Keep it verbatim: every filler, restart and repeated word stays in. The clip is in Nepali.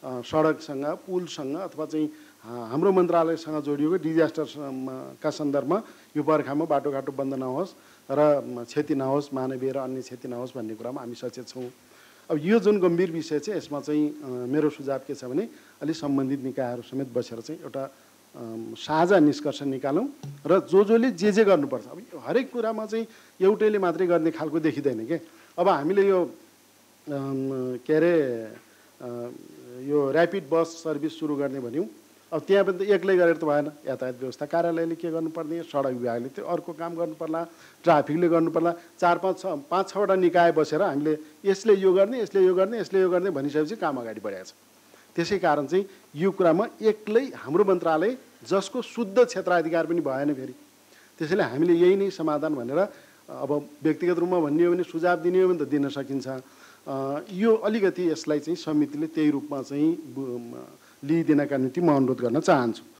सडकसँग पुलसँग अथवा चाहिँ हाम्रो मन्त्रालयसँग जोडिएको डिजास्टरका सन्दर्भमा यो बर्खामा बाटोघाटो बन्द नहोस् र क्षति नहोस्, मानवीय र अन्य क्षति नहोस् भन्ने कुरामा हामी सचेत छौँ। अब यो जुन गम्भीर विषय छ यसमा चाहिँ मेरो सुझाव के छ भने अलि सम्बन्धित निकायहरू समेत बसेर चाहिँ एउटा साझा निष्कर्ष निकालौँ र जो जसले जे जे गर्नुपर्छ। अब हरेक कुरामा चाहिँ एउटैले मात्रै गर्ने खालको देखिँदैन के। अब हामीले यो के अरे यो ऱ्यापिड बस सर्भिस सुरु गर्ने भन्यौँ। अब त्यहाँ पनि त एक्लै गरेर त भएन। यातायात व्यवस्था कार्यालयले के गर्नुपर्ने, सडक विभागले त्यो अर्को काम गर्नु पर्ला, ट्राफिकले गर्नु पर्ला, चार पाँच छ पाँच छवटा निकाय बसेर हामीले यसले यो गर्ने यसले यो गर्ने यसले यो गर्ने भनिसकेपछि काम अगाडि बढाएको छ। त्यसै कारण चाहिँ यो कुरामा एक्लै हाम्रो मन्त्रालय जसको शुद्ध क्षेत्राधिकार पनि भएन फेरि। त्यसैले हामीले यही नै समाधान भनेर अब व्यक्तिगत रूपमा भन्ने हो भने सुझाव दिने हो भने त दिन सकिन्छ। यो अलिकति यसलाई चाहिँ समितिले त्यही रूपमा चाहिँ लिइदिनका निम्ति म अनुरोध गर्न चाहन्छु।